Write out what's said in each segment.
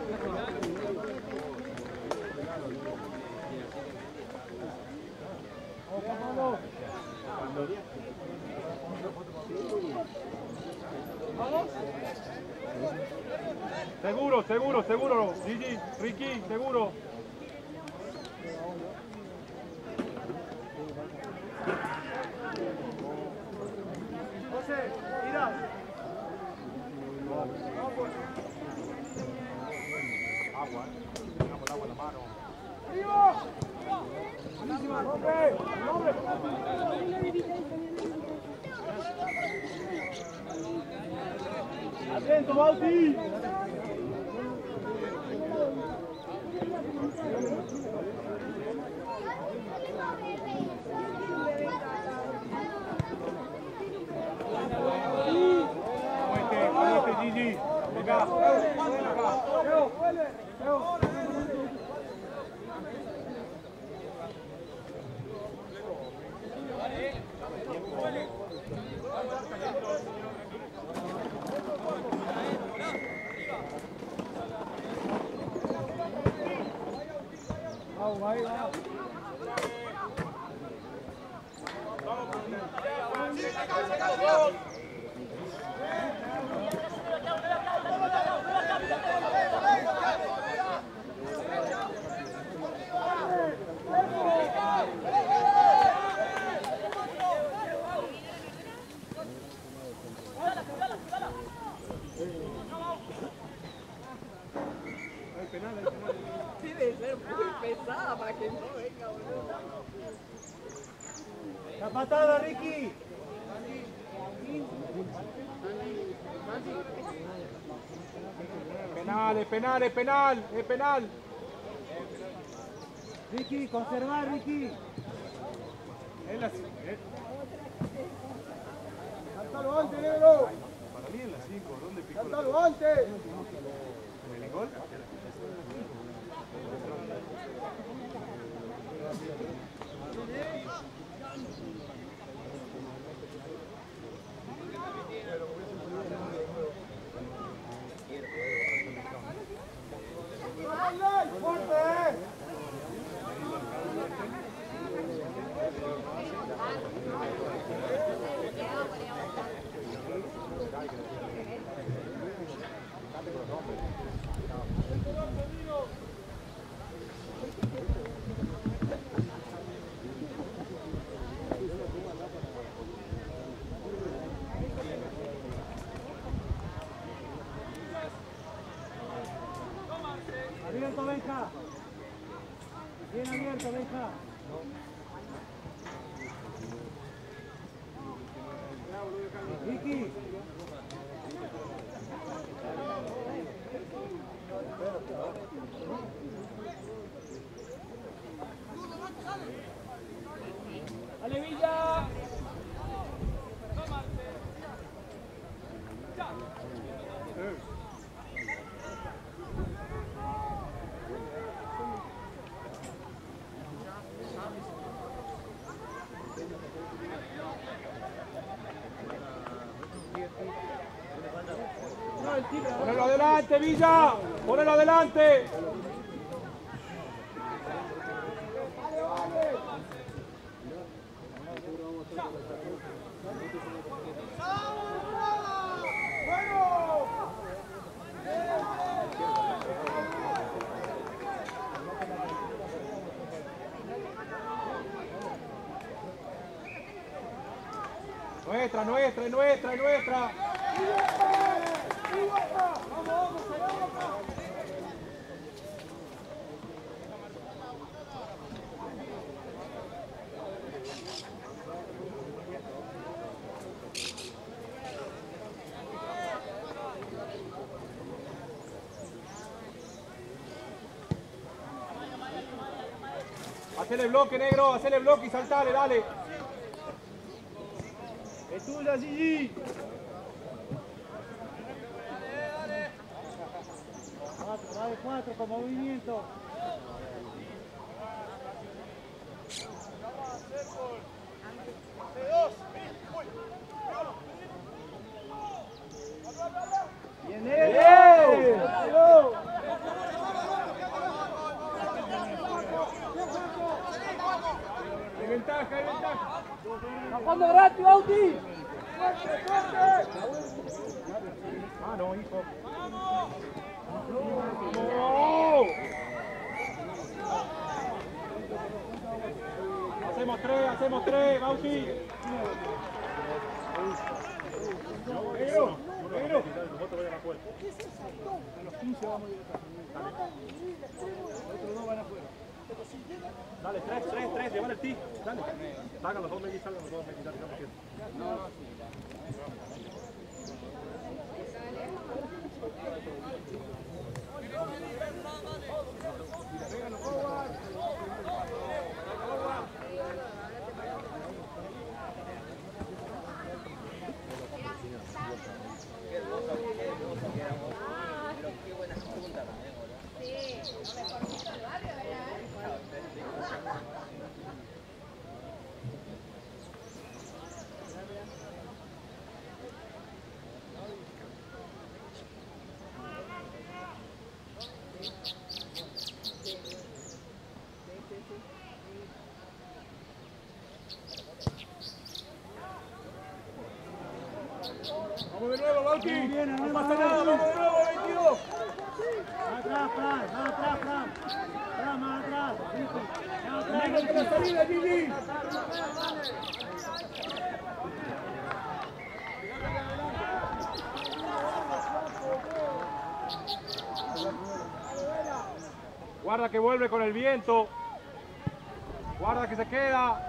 Seguro, seguro, seguro. Gigi, Ricky, seguro. José, mira. Agua, tenemos el agua en la mano. ¡Arriba! ¡Buenísima! ¡Nombre! ¡Nombre! ¡Atento, Bauti! Muévete, Gigi. Venga. Leo, vuelve. Leo. Ahí va. Debe ser muy pesada para que no venga, boludo. La patada, Ricky. Penal, es penal, es penal, es penal. Ricky, conservar, Ricky. ¡Saltalo antes, negro! Para mí en la 5, ¿dónde picó? ¡Saltalo antes! ¿En el gol? Abierto, Benja. Bien abierto, Benja. Vicky. ¡Ale, Villa! ¡Ponelo adelante, Villa! ¡Ponelo adelante! Nuestra, nuestra, nuestra, nuestra. Hacele bloque, negro, hacele bloque y saltale, dale. Es tuya, Gigi. Dale. Va de 4 con movimiento. Bien, negro. ¡Vamos, Grati, Bauti! Ah, no, hijo. ¡Vamos! Hacemos tres, Bauti. Negro. A los 15 vamos a ir acá. Otros dos van afuera. Dale, tres, llevar el ti. Dale. Salgan los dos Messi, dale, no. Vamos de nuevo, Bauti. No pasa nada, vamos de nuevo, 22. Atrás, Fran. Fran, más atrás. Amigo, que la salida, Gigi. Guarda que vuelve con el viento. Guarda que se queda.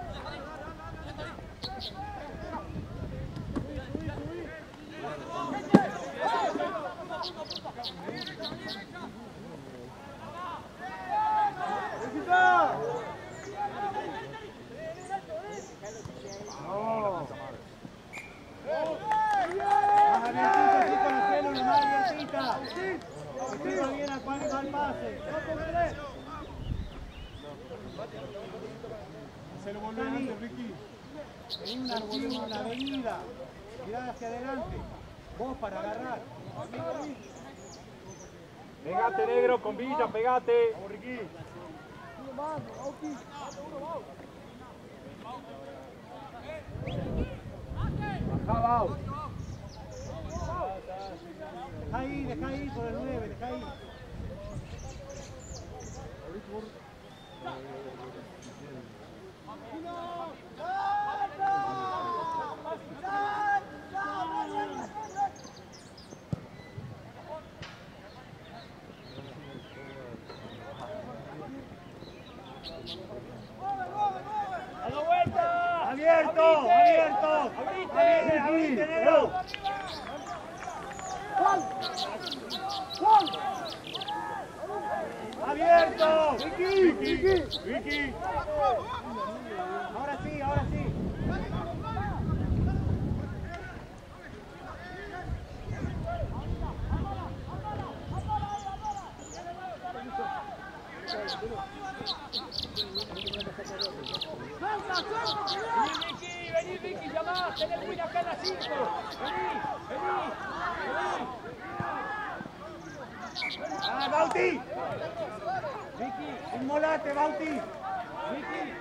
Se lo volvió antes, Ricky. Vení una avenida. Mirá hacia adelante. Vos para agarrar. Pegate, negro, con Villa, pegate. Vamos, Ricky. Bajá, Bau. Deja ahí por el 9, deja ahí. Abierto. Abrite, negro. Juan. Abierto. Ricky. Ahora sí. Vení, Ricky, llamá, tenés Win acá en la 5. Vení. ¡Ah, Bauti! Ricky, inmolate, Bauti. Ricky.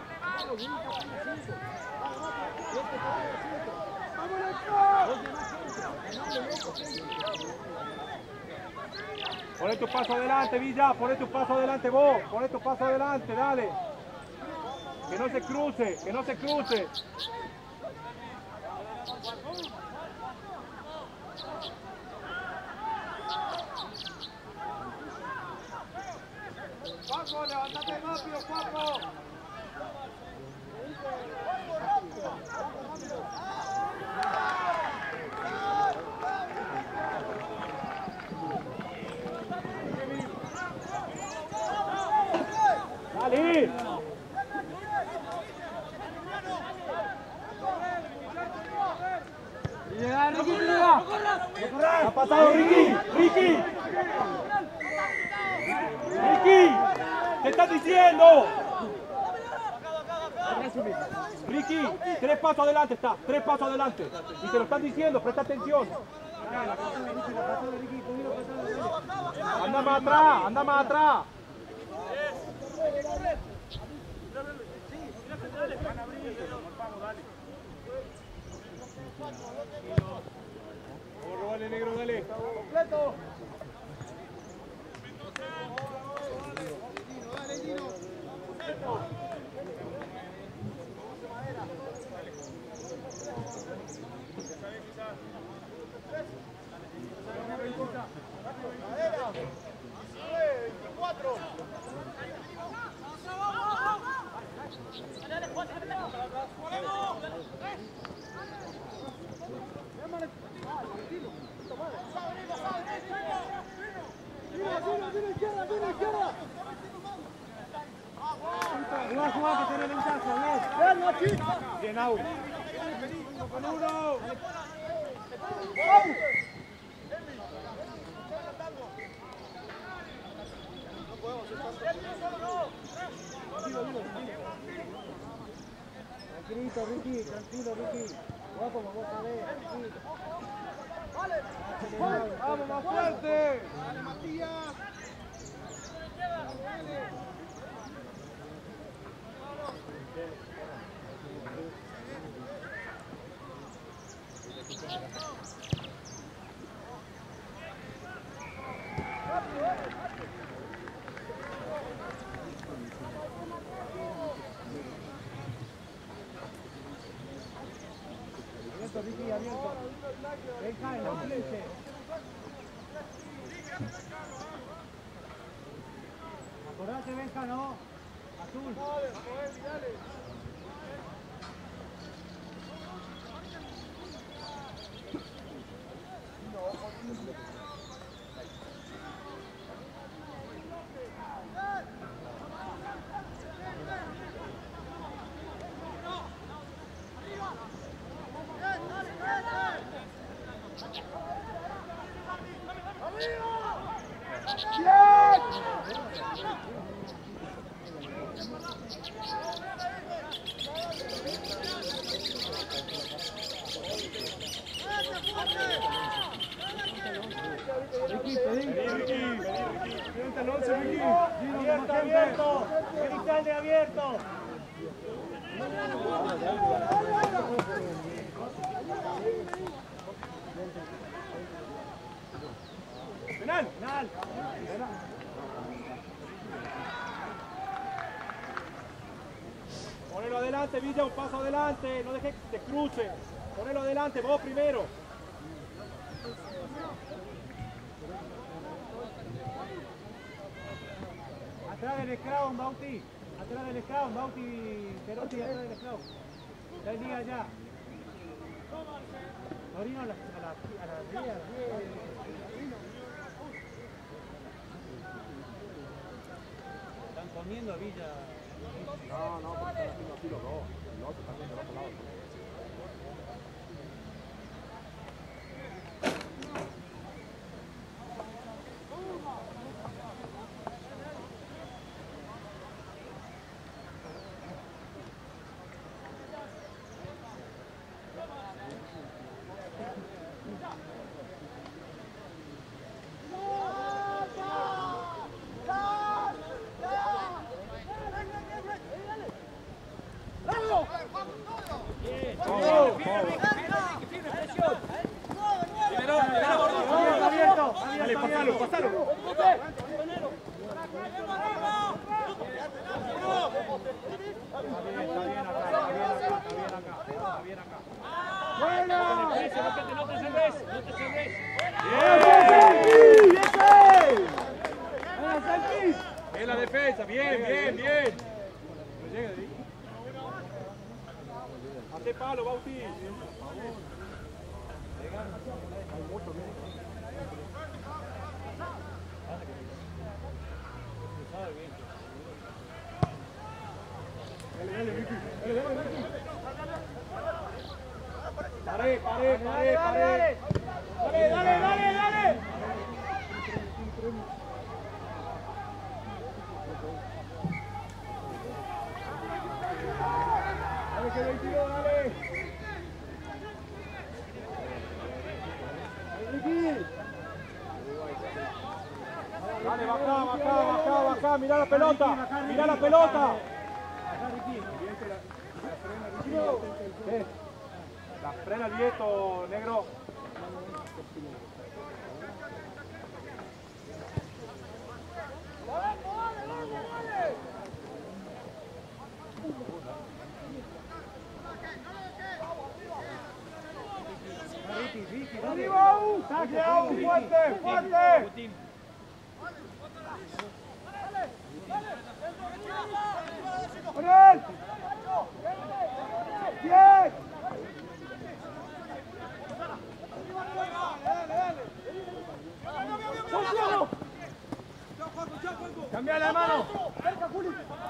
Poné tu paso adelante, Villa, poné tu paso adelante vos, poné tu paso adelante, dale. Que no se cruce. Paco, levántate rápido, Paco. Dale. Llega, Ricky, llega. ¿Qué ha pasado, Ricky? ¿Qué estás diciendo? Ricky, 3 pasos adelante está, 3 pasos adelante. Y te lo están diciendo, presta atención. Anda más atrás. Vamos, robale, negro, dale. Completo. Jugá, que tenés ventaja, bien. Bien, Auri. Con uno. Tranquilito, Ricky, tranquilo, Ricky. Jugá como vos sabés, tranquilo. Vamos, más fuerte. Dale, Matías. Abierto, Ricky, abierto. Venga, en la 15. Acordate, Benja, no. Azul. Abierto, Cristal de abierto. Penal. Penal. Ponelo adelante, Villa, un paso adelante, no dejes que te cruce. Ponelo adelante, vos primero. Atrás del Scrum, Bauti. Atrás del Scrum, Bauti. Perotti, atrás del Scrum. La liga allá. Torino a la 10. Están comiendo Villa. No, porque están haciendo así los dos. El otro también del otro lado. Dale, pasalo. ¡Buena! No te cerres. En la defensa, bien. Hace palo, Bauti. Dale, Dale. Dale, que 22, dale. Dale, baja, mira la pelota. La frena el viento, negro. ¡Arriba, ¡saque, fuerte, fuerte! ¡Con él! ¡Bien! ¡Cambia la mano! ¡Cerca, Juli!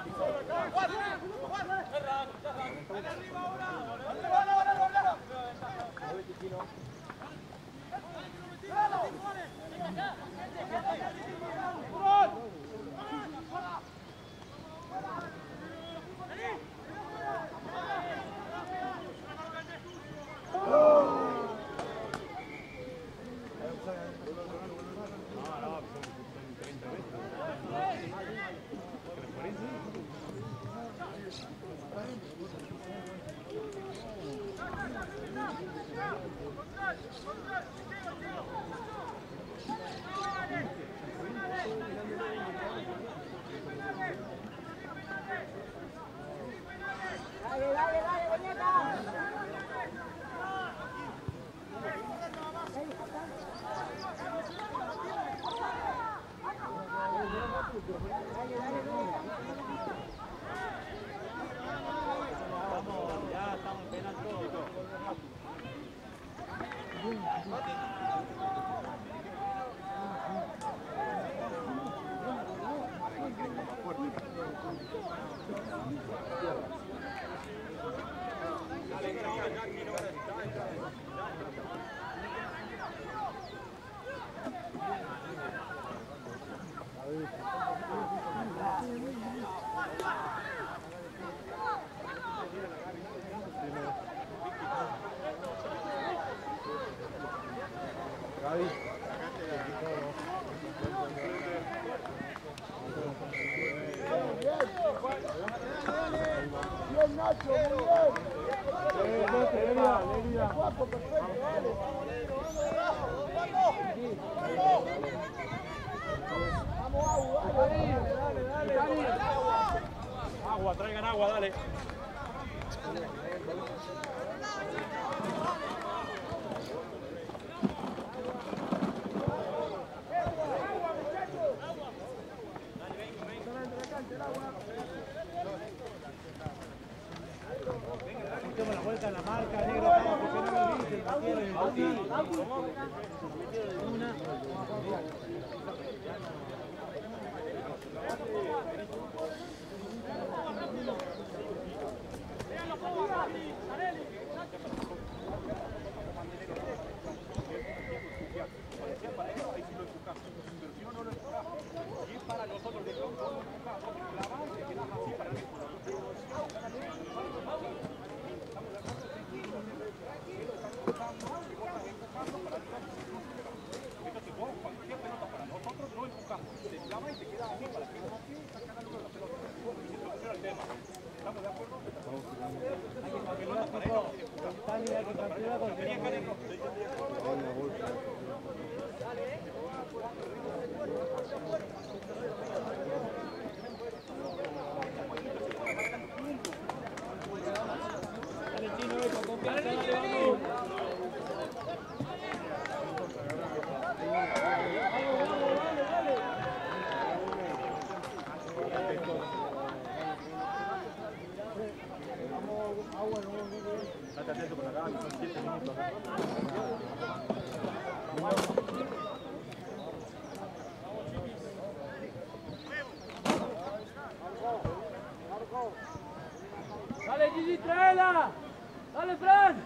Bien, Nacho, muy bien. Juanjo, perfecto, dale. Vamos, agua, dale. Agua, traigan agua, dale. Hacemos la vuelta en la marca, negro, vamos, porque no lo dice, Dale, Gigi, tráela. Dale, Fran.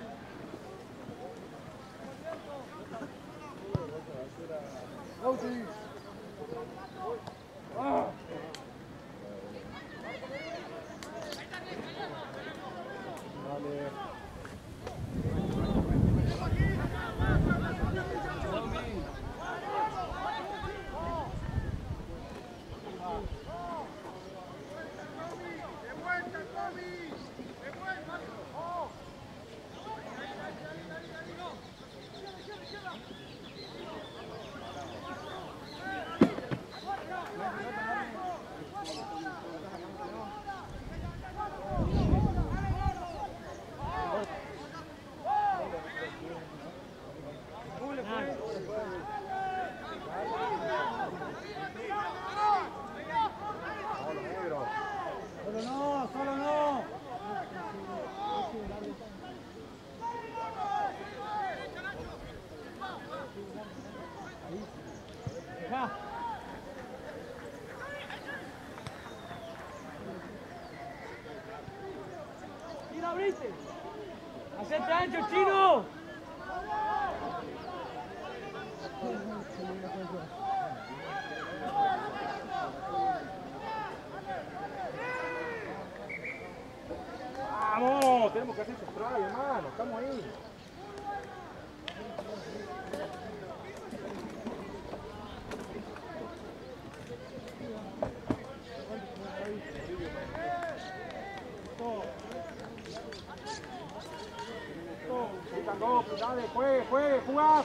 ¡Hacete ancho, chino! ¡Vamos! Tenemos que hacer spray, hermano. Estamos ahí. Dale, juegue, jugá.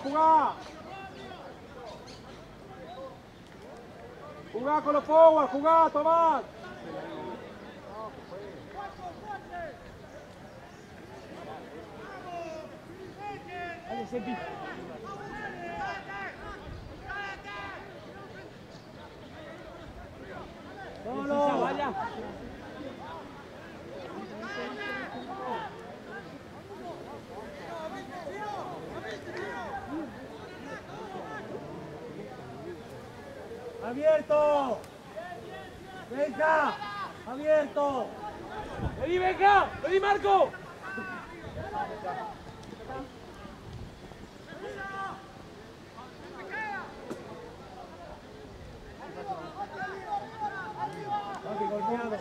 Jugá con los forwards, jugá, Tomás. Dale, Sepi. ¡Solo! ¡Vaya! ¡Abierto! ¡Venga! ¡Abierto! ¡Vení, venga! ¡Vení, Marco! ¡Aquí golpeado!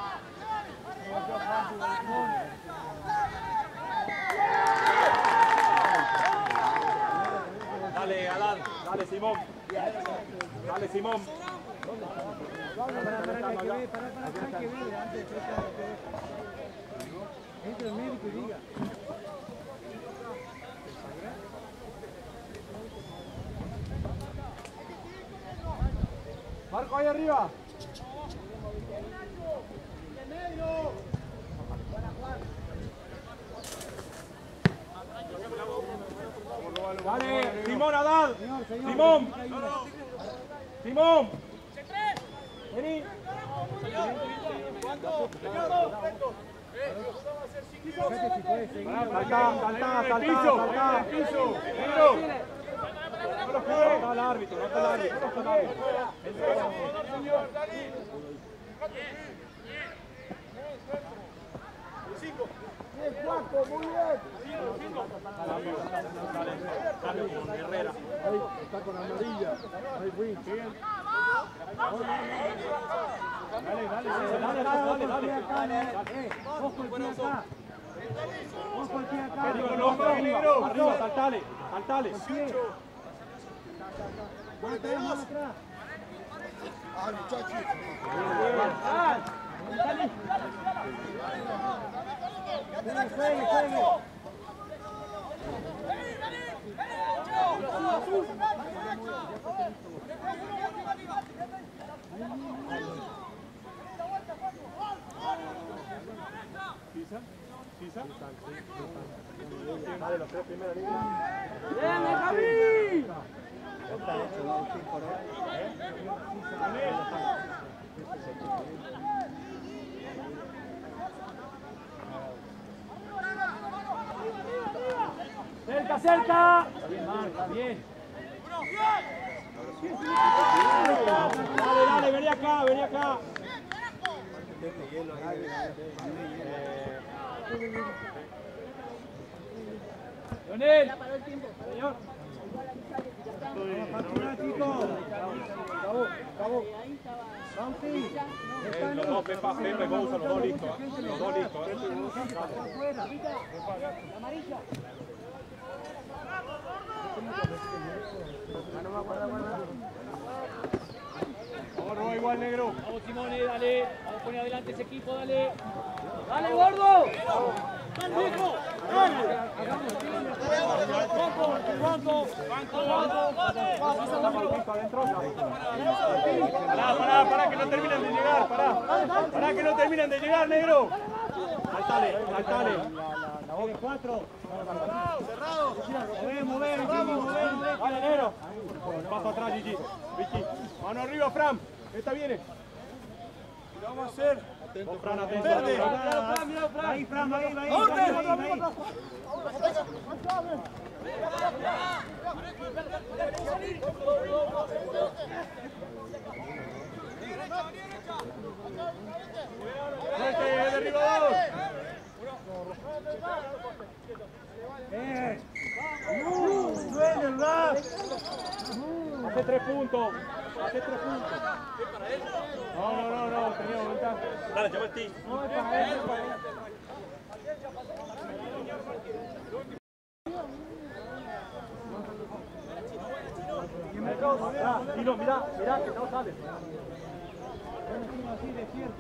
Dale, Alan, dale, Simón. Dale, Simón. Para que vea, antes de entre el médico y diga. Marco, ahí arriba. Dale, Simón, Adán. Simón. Simón. Vení. Saltá. No está el árbitro, no está el árbitro. Muy bien. Dale, Herrera. Ahí está con amarilla. Ahí fui. Dale. Ojo el pie acá. Ojo el pie acá. Arriba, saltale. Vamos atrás. ¡Ah, muchachos! Juegue. ¿Pisa? Dale, los tres primeras líneas. ¡Bien, Javi! ¡Cerca! Está bien. Dale, vení acá. Leonel. Señor. Factura, chicos. Acabó. Bauti. Los dos, Pepe, Bouza, los dos listos. Afuera. Amarilla. Vamos, igual, negro. Vamos, Simone, dale. Vamos a poner adelante ese equipo, dale. ¡Dale, gordo! Pará, que no terminan de llegar, pará que no terminan de llegar, negro. Saltale. La 4. Mover. Dale, negro. Paso atrás, Gigi. Vicky. Mano arriba, Fran. Esta viene. ¿Qué vamos a hacer? Atento, Fran, atento. Verde. Ahí, Fran, ahí. Derribador. Duele el rap. Hace 3 puntos. Hace 3 puntos. No, teníamos ventaja. Dale, llama el ti. No, es para él, es para él. Tino, mira que no sale. Así desierto.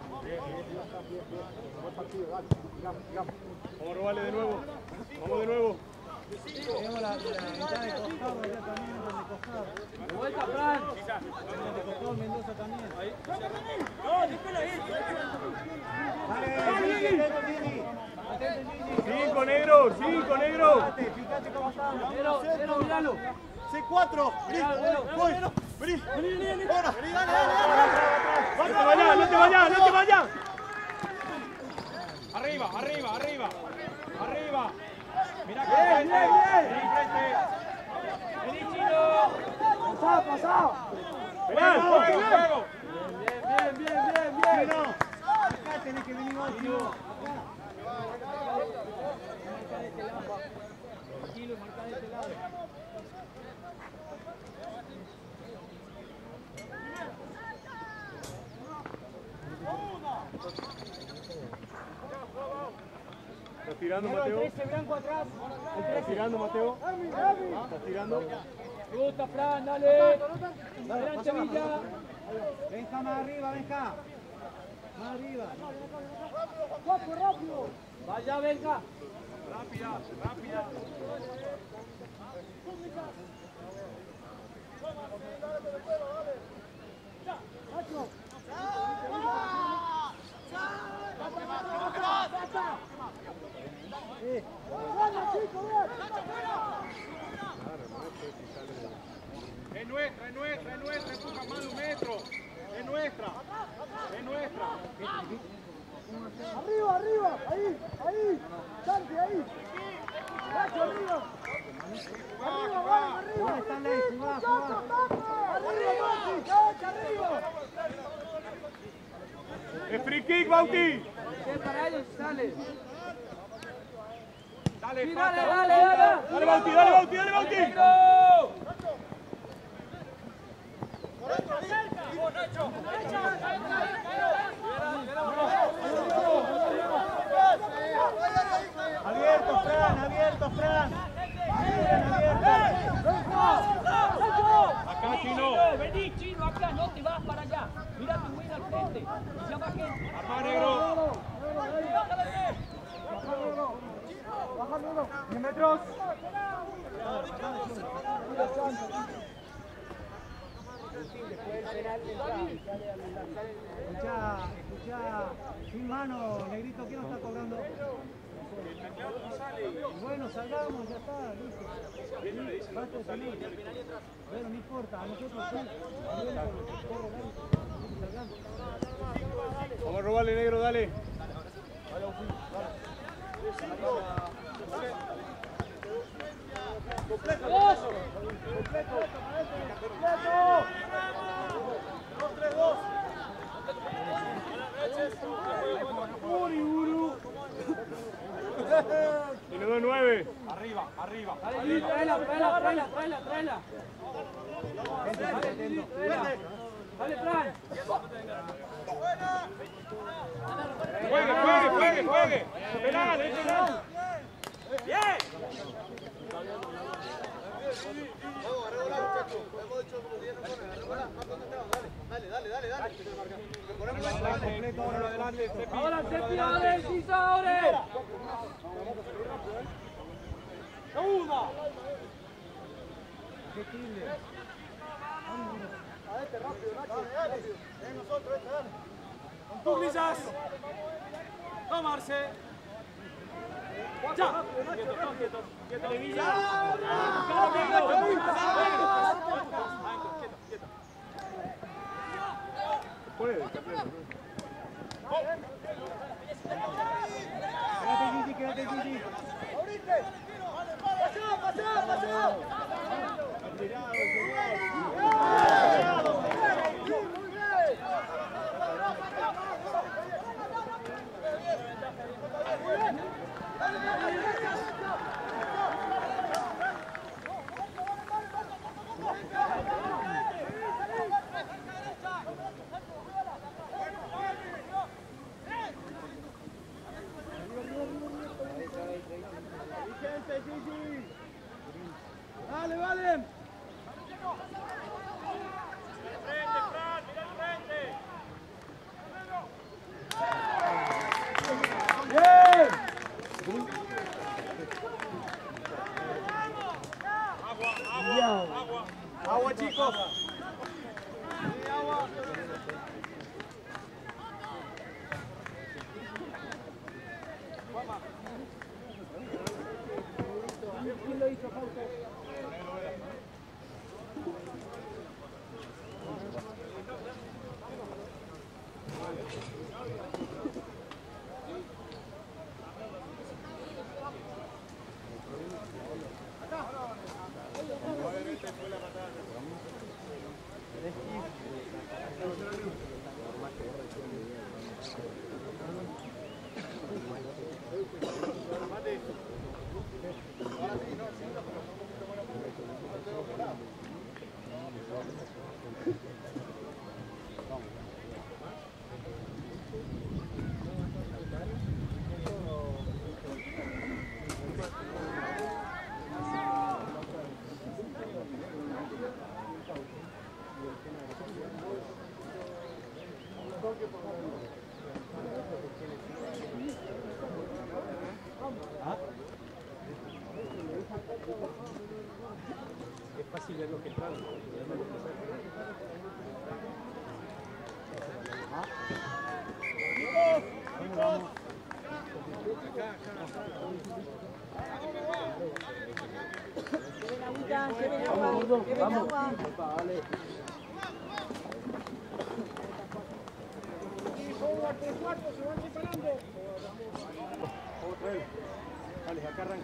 Vamos a robarle de nuevo. Vamos de nuevo. Tenemos la mitad de costado ya también, de costado. De vuelta, Fran. De costado Mendoza también. Cinco negros, 5 negros. Fíjate cómo estamos. Cero, míralo. C4. Voy. Vení. Ahora. Dale. No te vayas. Arriba. Mira que frente. Vení, Chino. Pasado. Juego. Bien. Acá tenés que venir vos, tío. Tranquilo, marca de este lado. ¿Estás tirando, Mateo? Blanco atrás. ¿Estás tirando, Mateo? ¿Estás tirando? Me gusta, Fran, dale. Adelante, Villa. Benja más arriba, Benja. Más arriba. Rápido. Vaya, venga. Rápida. Es nuestra, empuja más de 1 metro. Es nuestra. Arriba, ahí, Santi, ahí. Nacho, arriba. Arriba. ¿Dónde están ahí? Jugá. Arriba. Es free kick, Bauti. Para ellos, sale. Dale, Sí, pasa. dale. Dale, Bauti. Abierto, Fran. Acá, Chino. Vení, Chino, acá, no te vas para allá. Mira tu win al frente. Llama gente. Arma, negro. Bájalo. 10 metros. Escuchá, sin mano, Negrito, ¿quién nos está cobrando? Bueno, salgamos, ya está, listo. Basta de salir. Bueno, no importa, a nosotros sí. Vamos a robarle, negro, dale. Y le doy 9. Arriba. Dale, tráela. Dale, Fran. Juegue. Penal. Bien. Ahora se pierde el Cisauren. Publizas. Tomarse. Ya. Quédate, Gigi. Es fácil ver lo que están. Dale, acá arranca.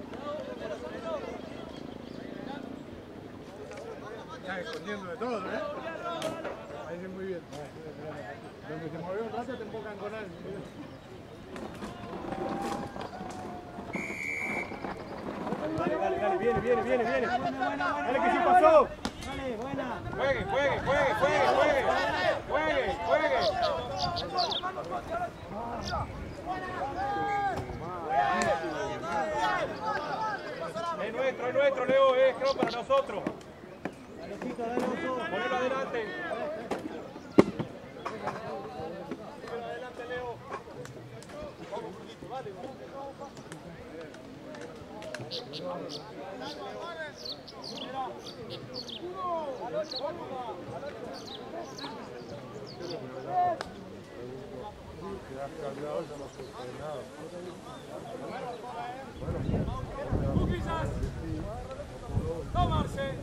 Estás escondiendo de todo, ¿eh? Parece muy bien. Donde se movió un rato te enfocan con algo. Dale, dale, dale, viene. Dale, que sí pasó. Dale, buena. Juegue. Es nuestro, Leo, creo para nosotros. Ponelo adelante. Leo. ¡Tomarse!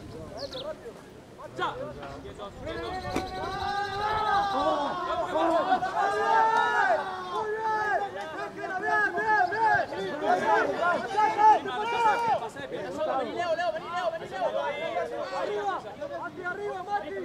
¡Ya! Arriba, Mati.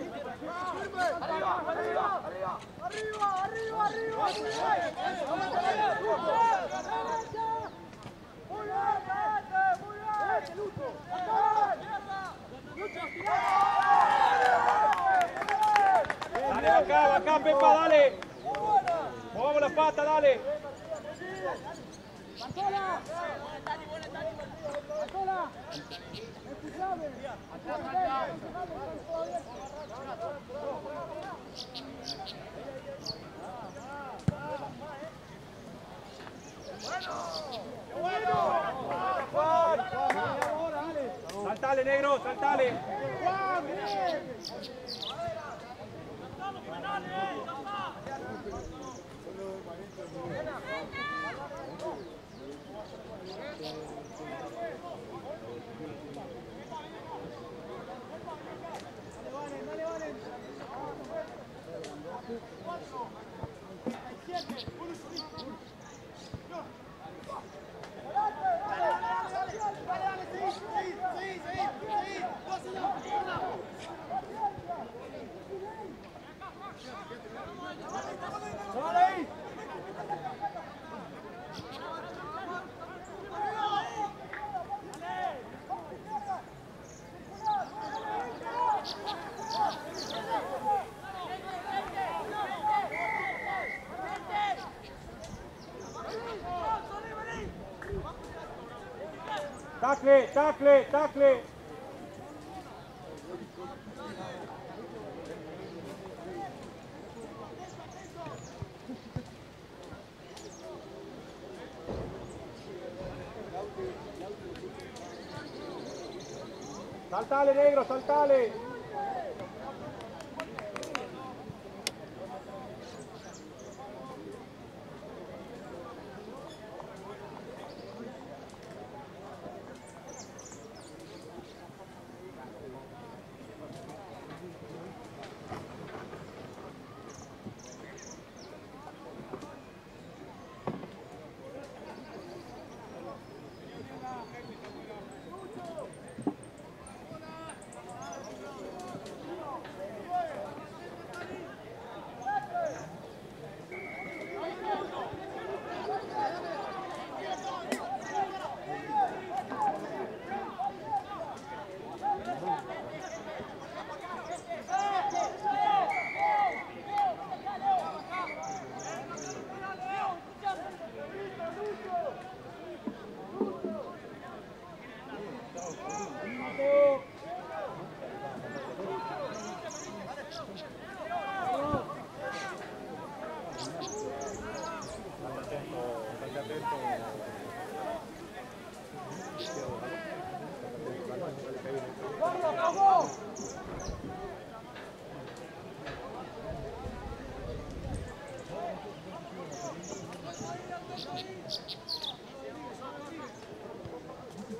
Dale, acá, Pepa, dale. Movamos la pata, dale. Bartola. Saltale, negro, saltale. Tacle. Saltale, negro, saltale.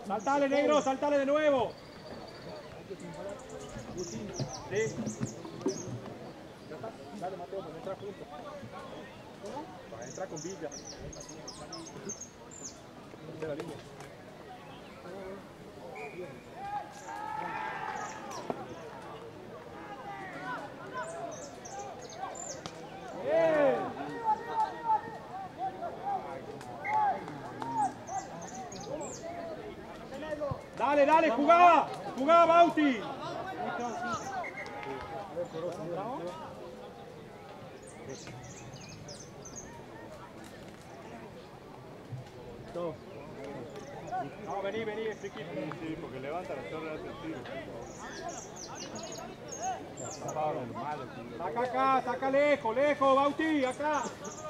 Saltale, negro, saltale de nuevo. Sí. Ya está. Dale, Mateo, pues entra juntos. Vas a entrar con Villa. De la línea. Dale, dale, jugá, jugá, Bauti. No, vení, chiquito. Sí, porque levanta la torre del tiro. Saca acá, saca lejos, Bauti, acá.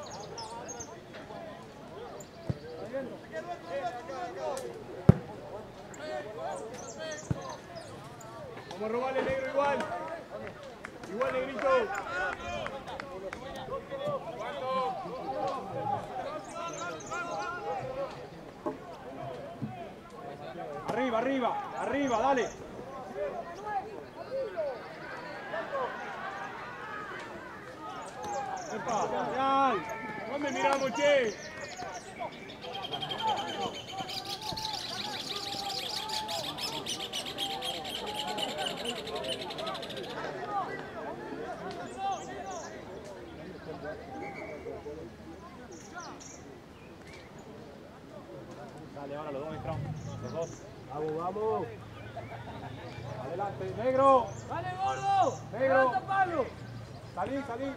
Vamos a robarle negro igual. Igual, negrito. Arriba, dale. ¡Epa! ¡Real! ¿Dónde miramos, che? Dale, ahora los dos entramos. Los dos. Vamos. Adelante, negro. ¡Dale, gordo! Negro. ¡Levanta, Pablo! Salí.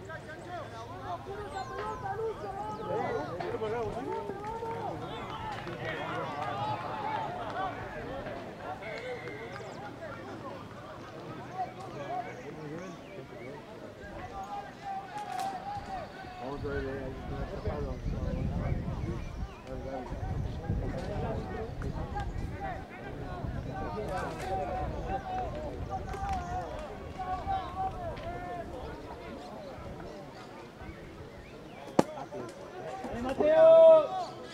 Mateo!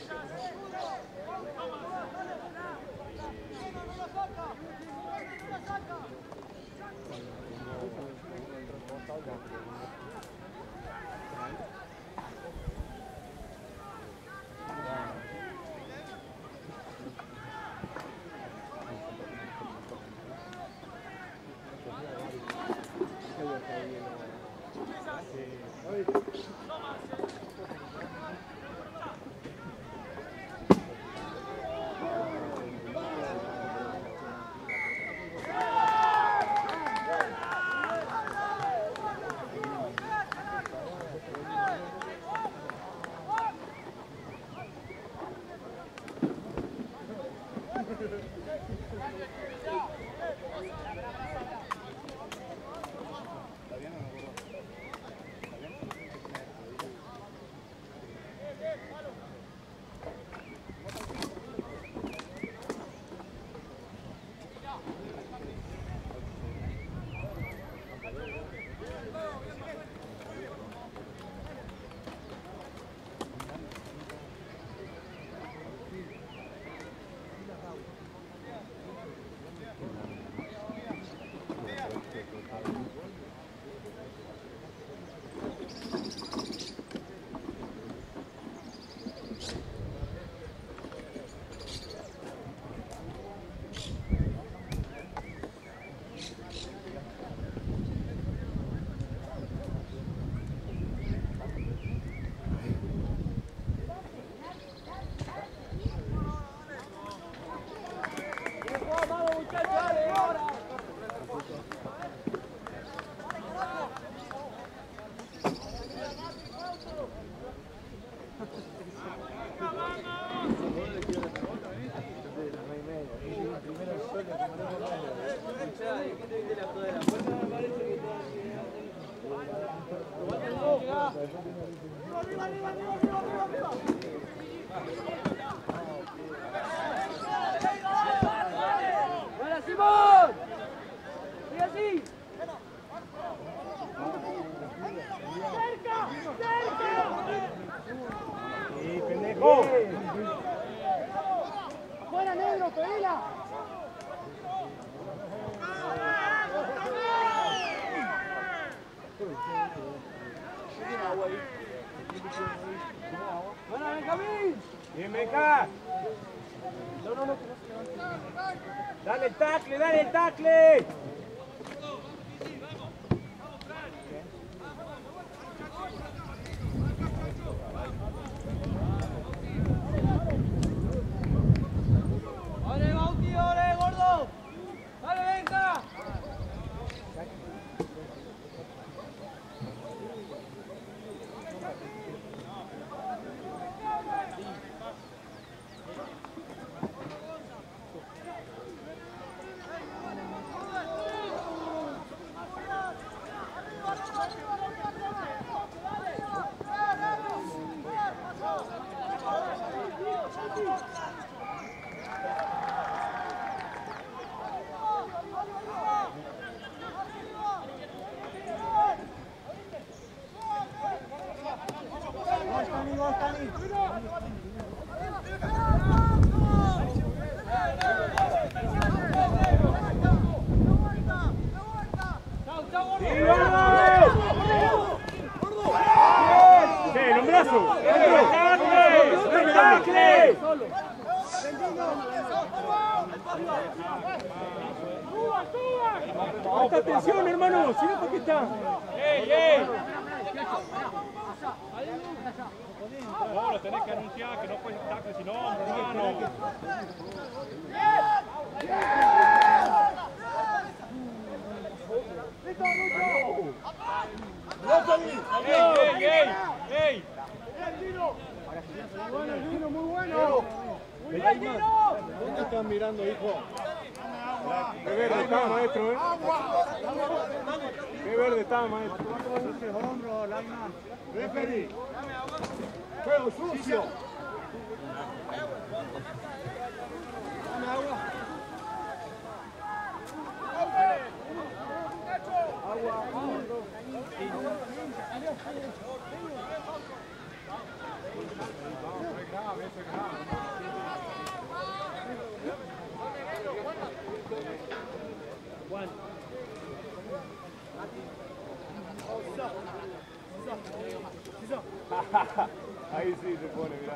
¡Buena, Simón! ¡Sigue así! ¡Cerca! ¡Sí, pendejo! ¡Afuera, negro! pedila. ¡Buena, Benjamín! ¡Bien, Benja! No. ¡Dale el tackle, dale el tackle! ¡Ole, Bauti, ole, gordo! ¡Dale, venga! ¡Presta atención, hermano! ¿Sí ves por qué está? No, lo tenés que anunciar, que no puedes tackle si no, hermano. ¡Ey! Muy bueno. ¿Dónde están mirando, hijo? ¡Qué verde está, maestro, eh! ¡Qué verde está, maestro! Hombro, Laima. Referee. Juego sucio. Ahí sí se pone, mirá.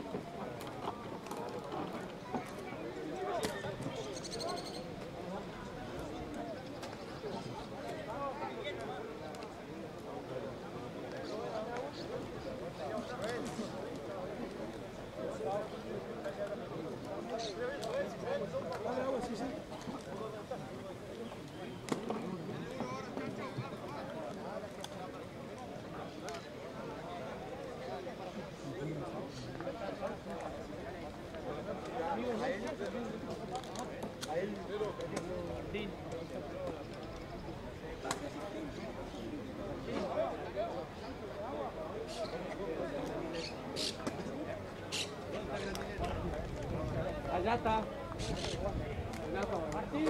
Allá está. Martín.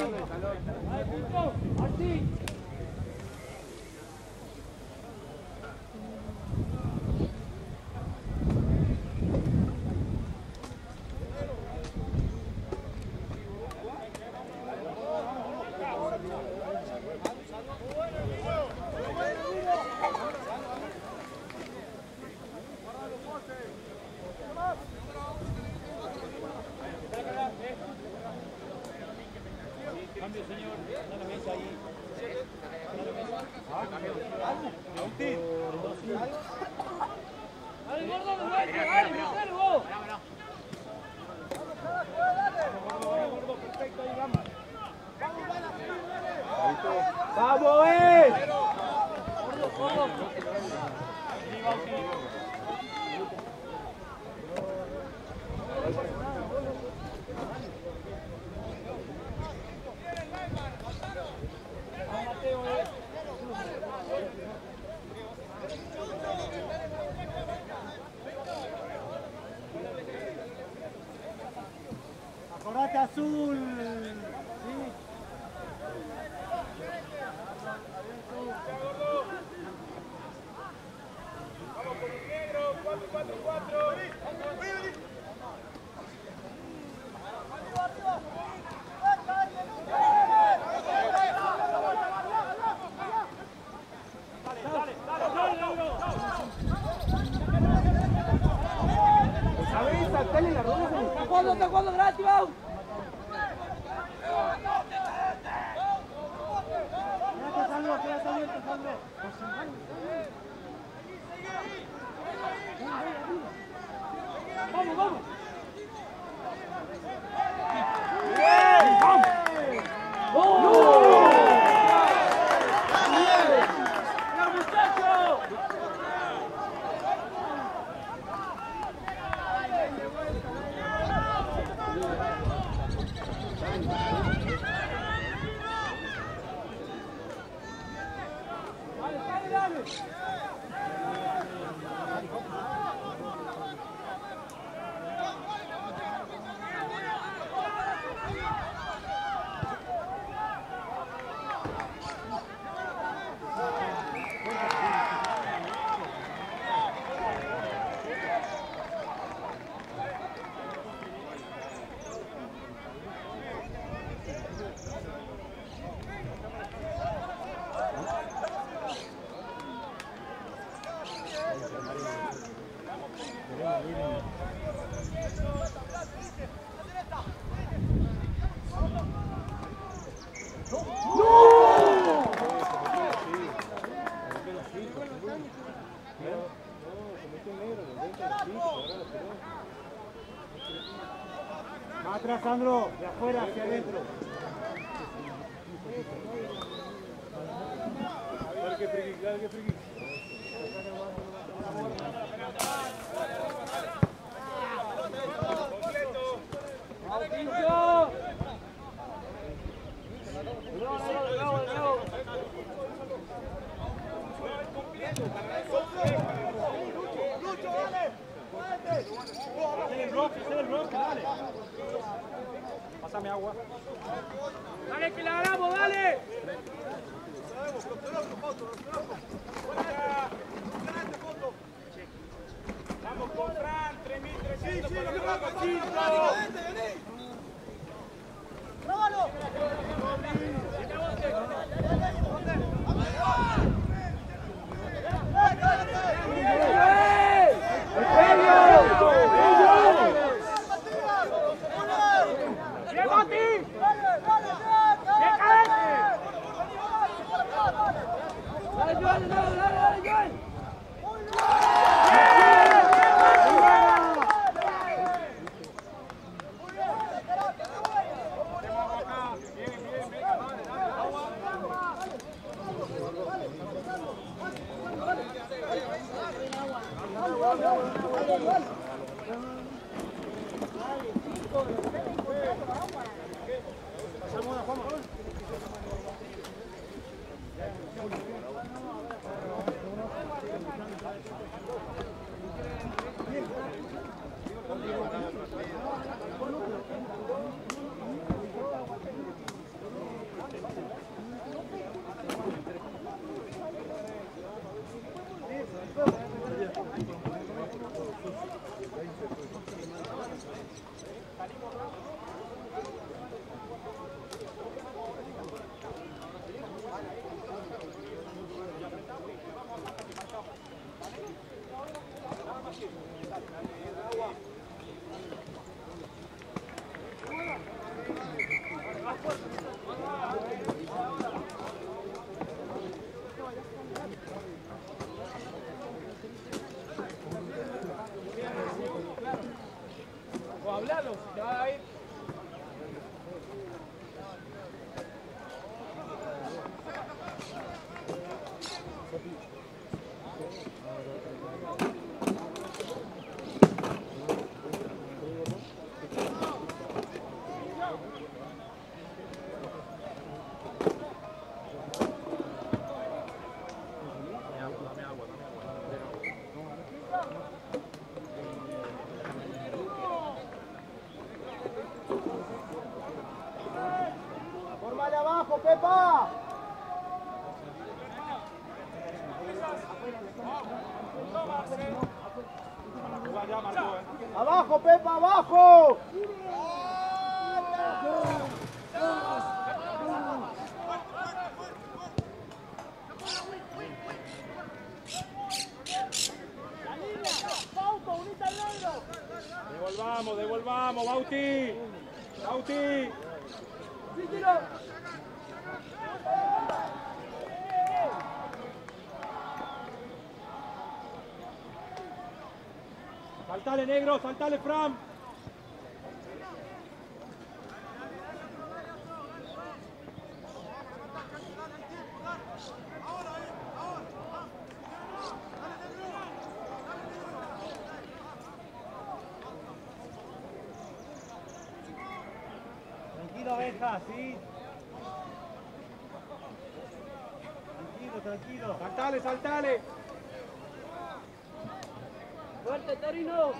Martín. Cambio, señor. Una mesa ahí. ¡Dale, gordo, de vuelta! ¡Dale, Minervo! ¡Vamos, Acordate azul. activado. Quédate, Sandro, quédate abierto, Sandro. Vamos, vamos. ¡Bien! ¡Vamos! ¡Bien, muchacho! Dale, dale, dale. Más atrás, Sandro, de afuera hacia adentro. Dale que friki, dale que friki. Hacer el bloque, dale. Pásame agua. Dale, que la hagamos, dale. Vamos con Fran, 3.300 para el ¡Rábalo! O hablalo, si te va a ir. ¡Fórmale abajo, Pepa! ¡Abajo, Pepa, abajo! Devolvamos, Bauti. Bauti. Saltale, negro, saltale, Fran. Tranquilo, Benja, ¿sí? Tranquilo, tranquilo. Saltale, saltale. Fuerte, Torino.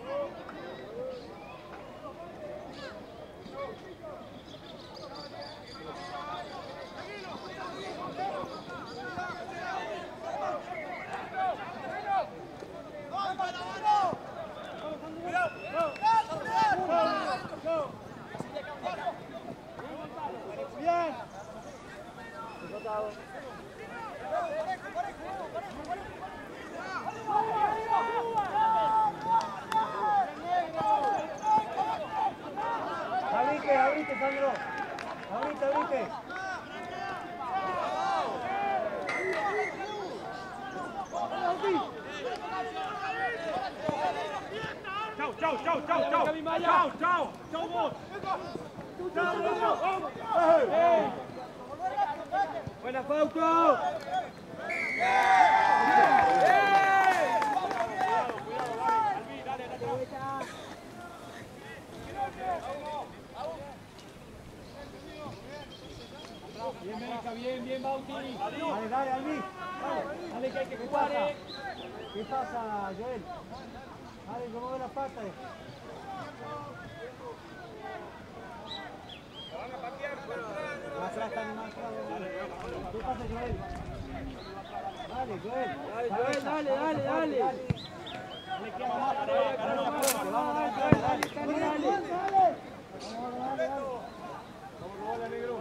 Bien. Abrite, Sandro. Abrite. Chau, vos. Buena, Fausto. Bien, América, bien, Bauti. Dale, Albi. Dale que hay que jugar, ¿Qué pasa, Joel? Dale, ¿cómo ve las patas? Más atrás, más atrás. ¿Qué pasa, Joel? Dale, Joel. Dale. Dale, negro.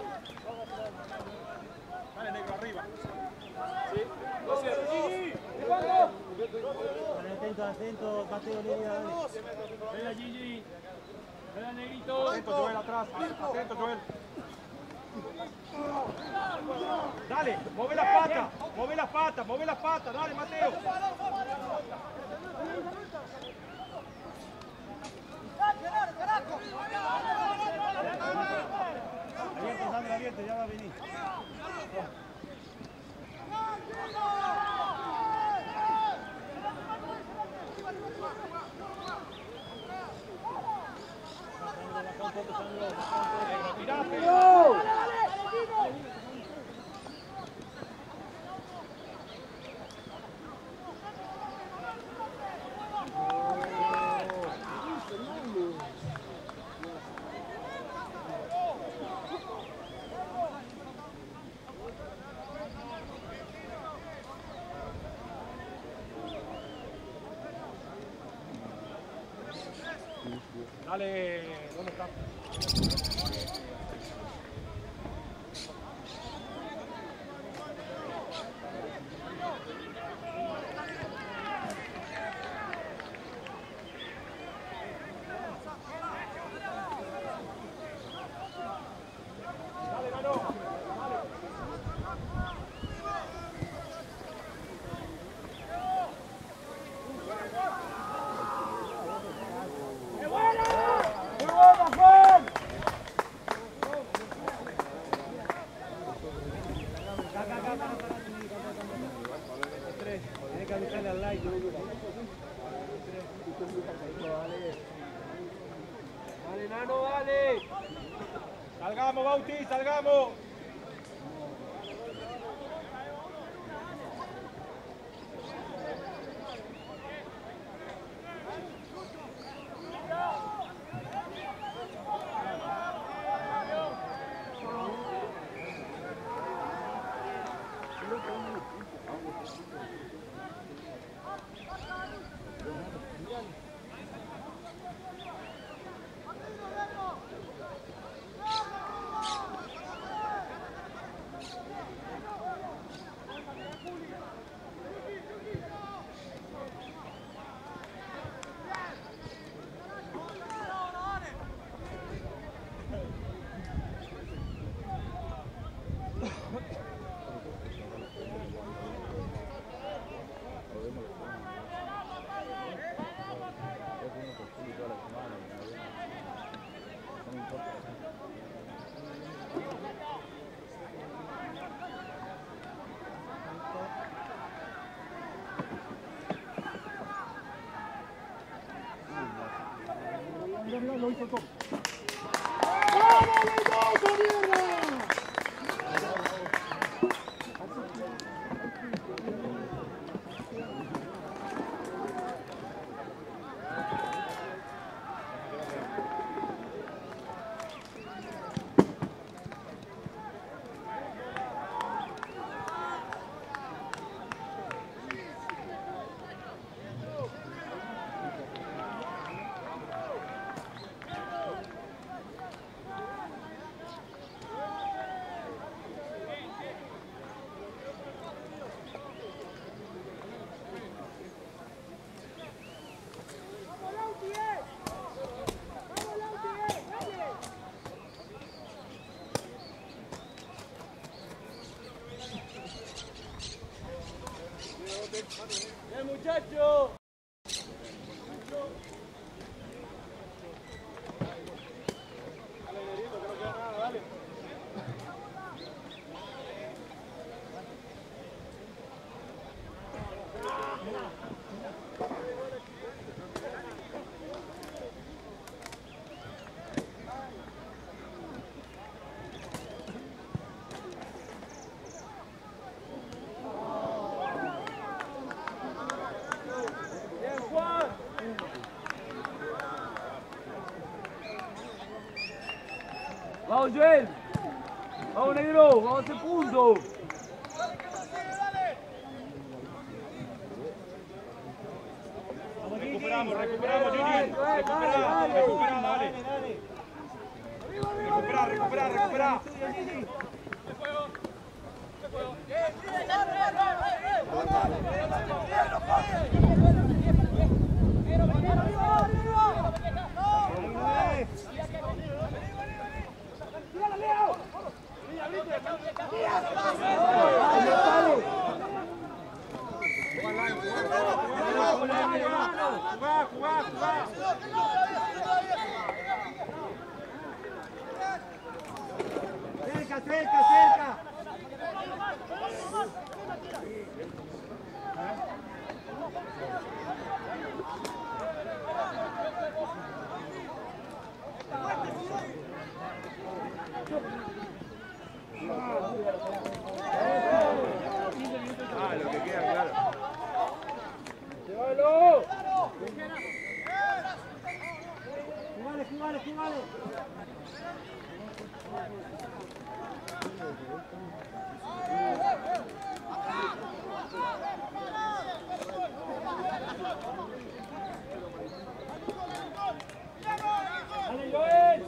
Dale, negro, arriba. Sí, lo cierro. Atento, Mateo, Lidia, dale. Ven Gigi. Ven Negrito. Atento, Joel, atrás. Atento, Joel. Dale, mueve las patas, dale, Mateo. Abierto, ya va a venir. Dale, ¿dónde está? Dale, Nano, dale. Salgamos, Bauti, salgamos. lo hizo todo. ¡Vamos, Mendoza, mierda! ¡Bien, muchacho! Vamos, Joel. Vamos, negro. Vamos a hacer punto. Recuperamos, Juni. Recuperamos, dale. Recupera. Cerca. Lo que queda, claro. ¡Llévalo! Jugale. ¡Dale, Joel!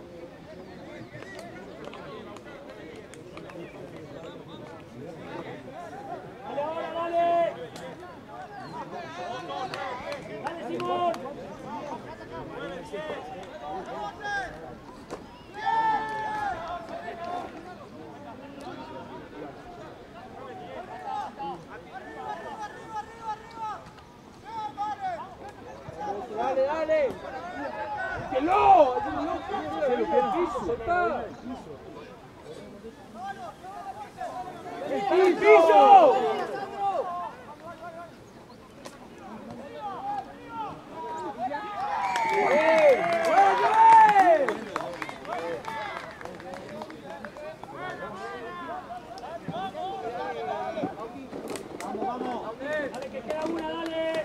¡Dale ahora, dale! ¡Dale, Simón! Dale. ¡Que no! ¡Que el piso soltá! ¡El piso! Vamos. Dale, que queda una, dale.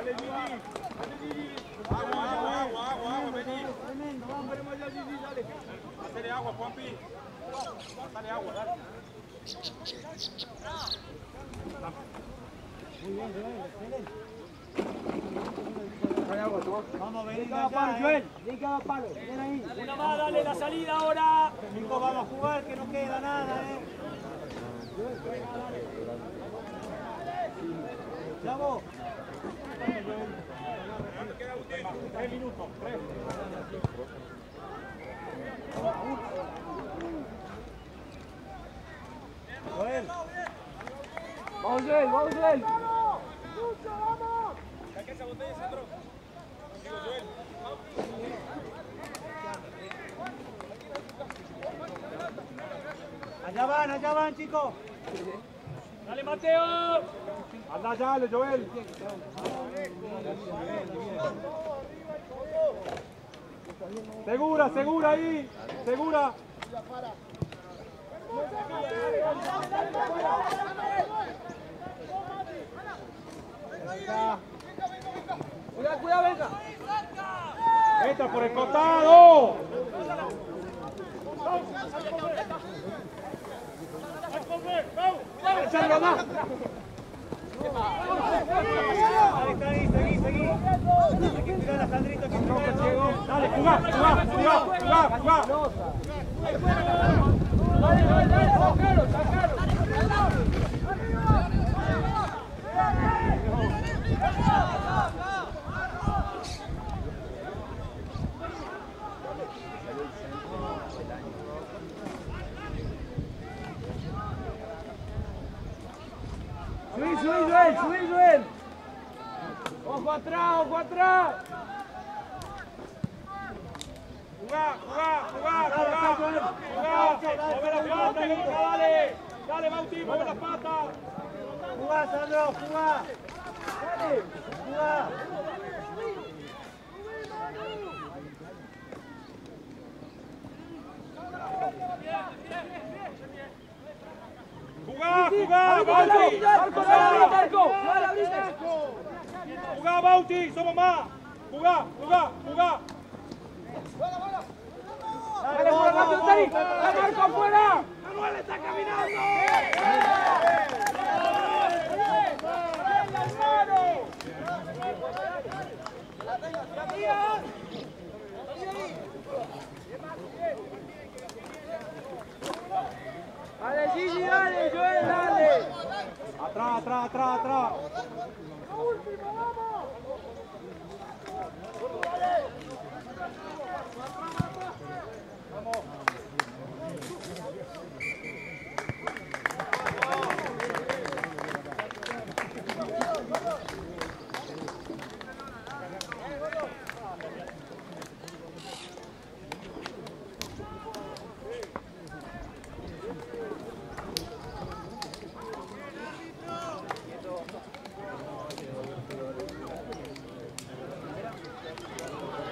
Agua, vení. Tremendo, vamos. Hacele agua, Juanpi. Dale agua, dale. Muy bien, excelente. Vamos, vení Cada palo, Joel. Ven cada palo. Ven ahí. Una más, dale la salida ahora. Nico, vamos a jugar, que no queda nada, Chavo. 3 minutos, 3. Joel. Vamos, Joel. Saca esa botella, Sandro. Digo, Joel. Allá van, chicos. Dale, Mateo. Anda, dale, Joel. Segura, segura ahí. Segura. Cuidado, cuidado, venga. Entra por el costado. Echarlo más. Seguí. Hay que tirar a Sandrito. Dale, jugá. Subí, Joel. Ojo atrás. Jugá. Mueve la pata, dale, Bauti, mueve la pata. Jugá, Sandro, jugá. Jugá. Jugá, Bauti. Jugá, Bauti, somos más. Jugá. Dale, rápido, Tari. Marco afuera. Manuel está caminando.